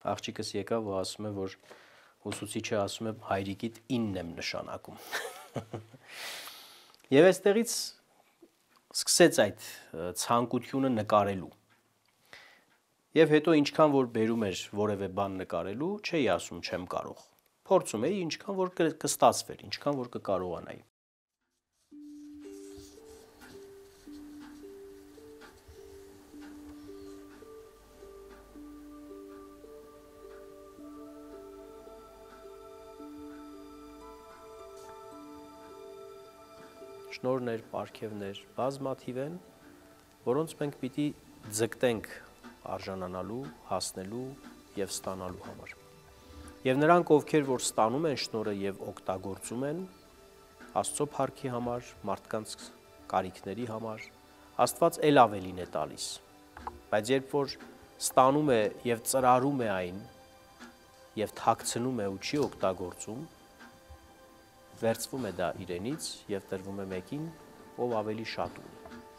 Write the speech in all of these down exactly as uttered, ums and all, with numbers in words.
աղջիկս եկավ ու ասում է, որ ուսուցիչը ասում է հայրիկիդ ինն եմ նշանակում։ Եվ այստեղից սկսեց այդ ցանկությունը նկարելու։ Եվ հետո ինչքան որ բերում էր որևէ բան նկարելու, չէի ասում չեմ կարող։ Փորձում էի ինչքան որ կստացվեր, ինչքան որ կկարողանայի։ Շնորհներ, պարգևներ բազմաթիվ են, որոնց մենք պիտի ձգտենք արժանանալու, հասնելու եւ ստանալու համար։ Եվ նրանք, ովքեր որ ստանում են շնորհը եւ օգտագործում են Աստծո փառքի համար, մարդկանց կարիքների համար, Աստված ել ավելին է տալիս։ Բայց երբ որ ստանում է եւ ծրարում է այն եւ թաքցնում է ու չի օգտագործում, վերցվում է դա իրենից եւ տրվում է մեկին, ով ավելի շատ ունի։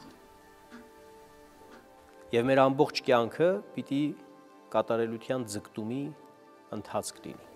Եվ մեր ամբողջ կյանքը պիտի կատարելության ձգտումի ընթացք լինի։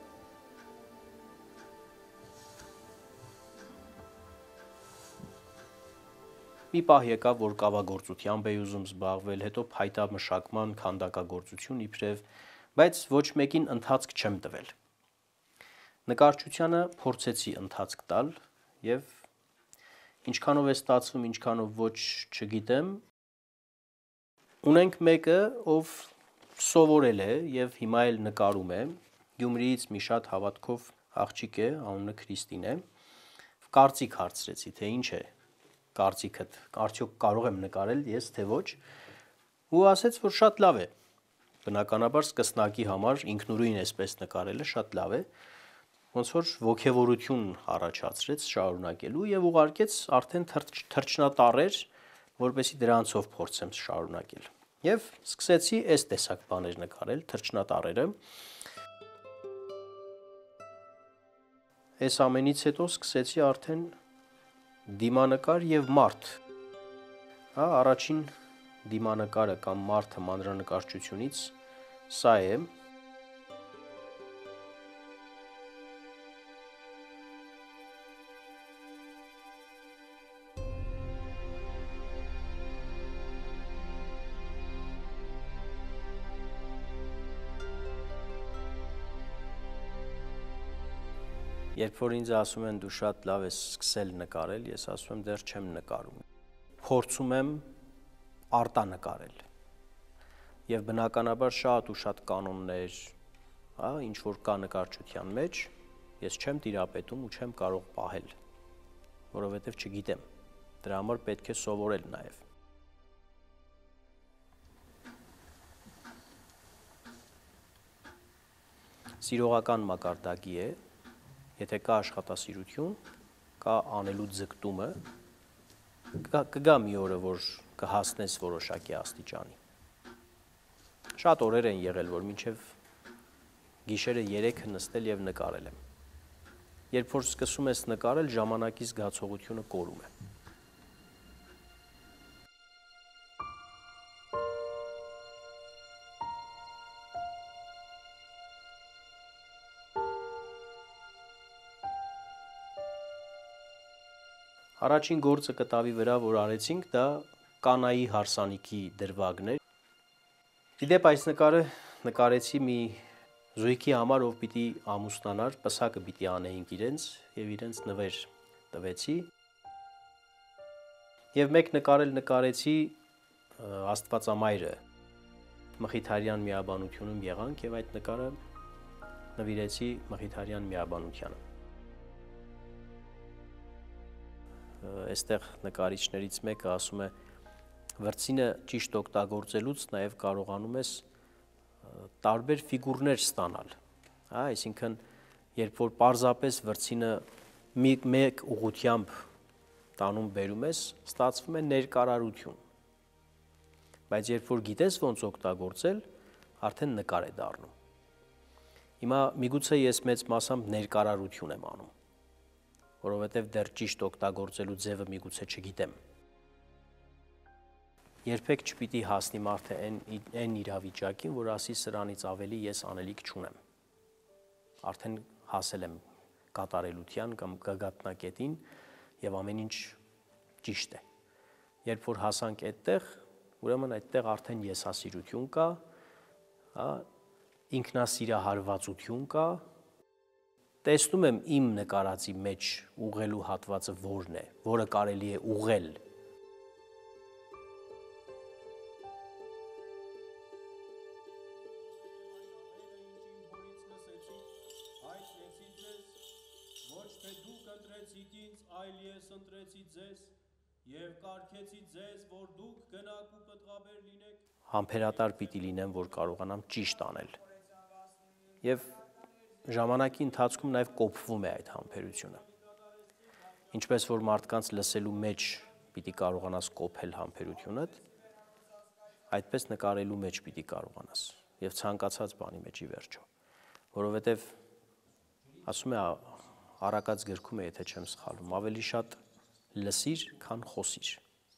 Մի պահ եկավ, որ կավագործությամբ էի ուզում զբաղվել, հետո փայտամշակման, քանդակագործություն իբրև, բայց ոչ մեկին ընթացք չեմ տվել։ Նկարչությանը փորձեցի ընթացք տալ եւ ինչքանով է ստացվում, ինչքանով ոչ, չգիտեմ։ Ունենք մեկը, ով սովորել է եւ հիմա էլ նկարում է, Գյումրիից մի շատ հավատքով աղջիկ է, անունը Քրիստին է։ Կարծիք հարցրեցի, թե ինչ է կարծիքդ, արդյոք կարող եմ նկարել ես, թե ոչ։ Ու ասեց, որ շատ լավ է։ Բնականաբար սկսնակի համար ինքնուրույն էսպես նկարելը շատ լավ է։ Ոնց որ ոգևորություն առաջացրեց շարունակելու եւ ուղարկեց արդեն թրջնատառեր, որպեսզի դրանցով փորձեմ շարունակել։ Եվ սկսեցի այս տեսակ բաներ նկարել, թրջնատառերը։ Այս ամենից հետո սկսեցի արդեն դիմանկար եւ մարդ։ Հա, առաջին դիմանկարը կամ մարդը մանրանկարչությունից սա է։ Երբ որ ինձ ասում են դու շատ լավ ես սկսել նկարել, ես ասում եմ դեռ չեմ նկարում։ Փորձում եմ արտանկարել։ Եվ բնականաբար շատ ու շատ կանոններ, հա, ինչ որ կա նկարչության մեջ, ես չեմ տիրապետում ու չեմ կարող պահել, որովհետև չգիտեմ։ Դրա համար պետք է սովորել նաև։ Սիրողական մակարդակի է։ Եթե կա աշխատասիրություն, կա անելու ձգտումը, կգա մի օրը, որ կհասնես որոշակի աստիճանի։ Շատ օրեր են եղել, որ մինչև գիշերը երեքը նստել եւ նկարել եմ։ Երբ որ սկսում ես նկարել, ժամանակի զգացողությունը կորում է։ Առաջին գործը կտավի վրա, որ արեցինք, դա կանայի հարսանիքի դրվագն էր։ Իդեպ այս նկարը նկարեցի մի զույգի համար, ով պիտի ամուսնանար, պսակը պիտի անեինք իրենց եւ իրենց նվեր տվեցի։ Եվ մեկ նկարել նկարեցի Աստվածամայրը Մխիթարյան միաբանությունում եղանք եւ այդ նկարը նվիրեցի Մխիթարյան միաբանությանը։ Այստեղ նկարիչներից մեկը ասում է, վրձինը ճիշտ օգտագործելուց նաև կարողանում ես տարբեր ֆիգուրներ ստանալ։ Հա, այսինքն, երբ որ պարզապես վրձինը մեկ ուղղությամբ տանում բերում ես, ստացվում է ներկարարություն։ Բայց երբ որ գիտես ոնց օգտագործել, արդեն նկար է դառնում։ Հիմա միգուցե ես մեծ մասամբ ներկարարություն եմ անում, որովհետև դեռ ճիշտ օգտագործելու ձևը միգուցե չգիտեմ։ երբեք չպիտի հասնի մարդը այն իրավիճակին, որ ասի սրանից ավելի ես անելիք չունեմ։ Արդեն հասել եմ կատարելության կամ գագաթնակետին եւ ամեն ինչ ճիշտ է։ Երբ որ հասանք այդտեղ, ուրեմն այդտեղ արդեն եսասիրություն կա, հա, ինքնասիրահարվածություն կա, տեսնում եմ իմ նկարածի մեջ ուղղելու հատվածը որն է, որը կարելի է ուղղել։ Համբերատար պիտի լինեմ, որ կարողանամ ճիշտ անել։ Եվ ժամանակի ընթացքում նաև կոփվում է այդ համբերությունը։ Ինչպես որ մարդկանց լսելու մեջ պիտի կարողանաս կոփել համբերությունդ, այդպես նկարելու մեջ պիտի կարողանաս եւ ցանկացած բանի մեջ ի վերջո, որովհետեւ ասում է Առակաց գրքում է, եթե չեմ սխալվում, ավելի շատ լսիր, քան խոսիր։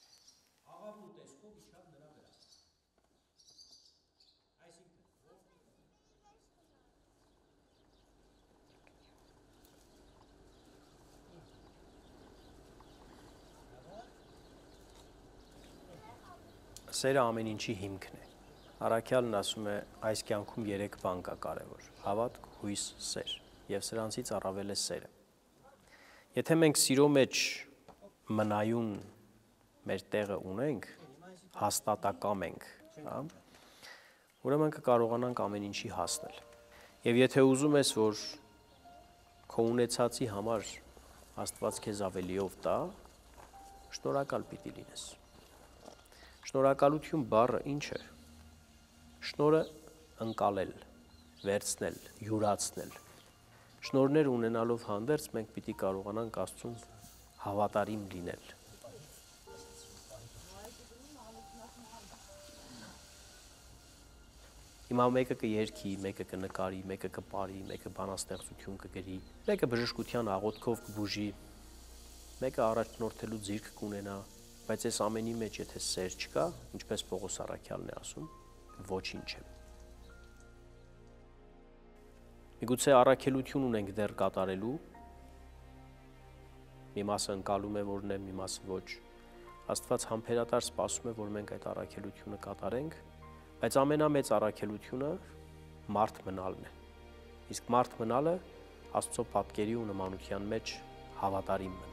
Սերը ամեն ինչի հիմքն է։ Առաքյալն ասում է, այս կյանքում երեք բան կա կարևոր՝ հավատք, հույս, սեր, եւ սրանցից առավել է սերը։ Եթե մենք սիրո մեջ մնայուն մեր տեղը ունենք, հաստատակամ ենք, հա, ուրեմն կկարողանանք ամեն ինչի հասնել։ Եվ եթե ուզում ես, որ քո ունեցածի համար Աստված քեզ ավելիով տա, շնորհակալ պիտի լինես։ Շնորհակալություն բառը ինչ է։ Շնորհը ընկալել, վերցնել, յուրացնել։ Շնորհներ ունենալով հանդերձ մենք պիտի կարողանանք Աստծուն հավատարիմ լինել։ Հիմա մեկը կերքի, մեկը կնկարի, մեկը կպարի, մեկը բանաստեղծություն կգրի, մեկը բժշկության աղոթքով կբուժի, մեկը առաջնորդելու ձիրք կունենա, բայց այս ամենի մեջ եթե սեր չկա, ինչպես Պողոս առաքյալն է ասում, ոչինչ է։ Միգուցե առաքելություն ունենք դեռ կատարելու, մի մասը ընկալում է որն է, մի մասը ոչ։ Աստված համբերատար սպասում է, որ մենք այդ առաքելությունը կատարենք, բայց ամենամեծ առաքելությունը մարդ մնալն է։ Իսկ մարդ մնալը Աստծո պատկերի ու նմանության մեջ հավատարիմ մնալ։